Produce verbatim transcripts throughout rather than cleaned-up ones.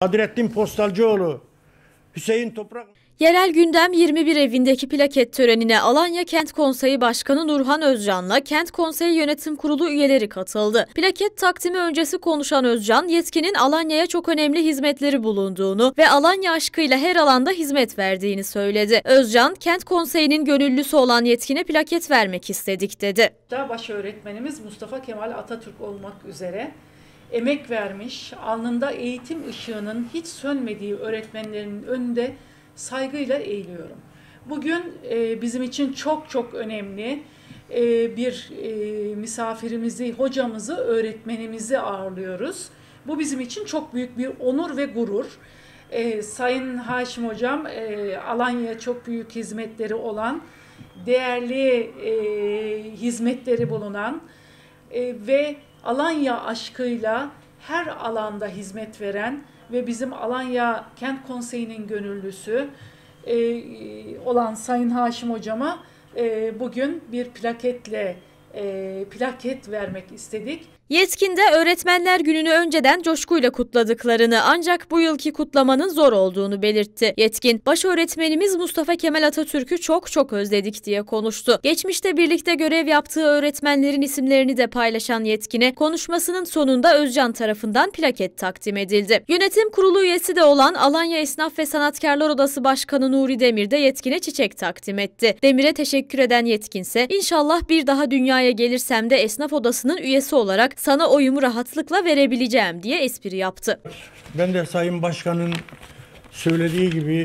Sadrettin Postalcıoğlu, Hüseyin Toprak... Yerel gündem yirmi bir evindeki plaket törenine Alanya Kent Konseyi Başkanı Nurhan Özcan'la Kent Konseyi Yönetim Kurulu üyeleri katıldı. Plaket takdimi öncesi konuşan Özcan, yetkinin Alanya'ya çok önemli hizmetleri bulunduğunu ve Alanya aşkıyla her alanda hizmet verdiğini söyledi. Özcan, Kent Konseyi'nin gönüllüsü olan yetkine plaket vermek istedik dedi. Baş öğretmenimiz Mustafa Kemal Atatürk olmak üzere emek vermiş, alnında eğitim ışığının hiç sönmediği öğretmenlerin önünde saygıyla eğiliyorum. Bugün e, bizim için çok çok önemli e, bir e, misafirimizi, hocamızı, öğretmenimizi ağırlıyoruz. Bu bizim için çok büyük bir onur ve gurur. E, Sayın Haşim Hocam, e, Alanya'ya çok büyük hizmetleri olan, değerli e, hizmetleri bulunan e, ve Alanya aşkıyla her alanda hizmet veren ve bizim Alanya Kent Konseyi'nin gönüllüsü e, olan Sayın Haşim Hocama e, bugün bir plaketle e, plaket vermek istedik. Yetkinde öğretmenler gününü önceden coşkuyla kutladıklarını ancak bu yılki kutlamanın zor olduğunu belirtti. Yetkin, baş öğretmenimiz Mustafa Kemal Atatürk'ü çok çok özledik diye konuştu. Geçmişte birlikte görev yaptığı öğretmenlerin isimlerini de paylaşan Yetkin'e konuşmasının sonunda Özcan tarafından plaket takdim edildi. Yönetim kurulu üyesi de olan Alanya Esnaf ve Sanatkarlar Odası Başkanı Nuri Demir de Yetkin'e çiçek takdim etti. Demir'e teşekkür eden Yetkinse, "İnşallah bir daha dünyaya gelirsem de esnaf odasının üyesi olarak sana oyumu rahatlıkla verebileceğim" diye espri yaptı. Ben de Sayın Başkan'ın söylediği gibi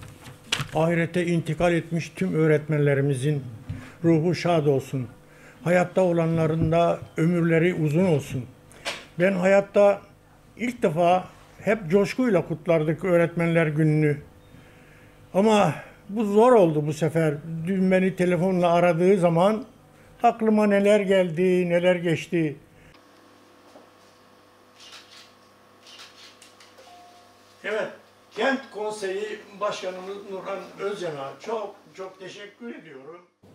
ahirete intikal etmiş tüm öğretmenlerimizin ruhu şad olsun. Hayatta olanların da ömürleri uzun olsun. Ben hayatta ilk defa hep coşkuyla kutlardık öğretmenler gününü. Ama bu zor oldu bu sefer. Dün beni telefonla aradığı zaman aklıma neler geldi, neler geçti. Evet, Kent Konseyi Başkanımız Nurhan Özcan'a çok çok teşekkür ediyorum.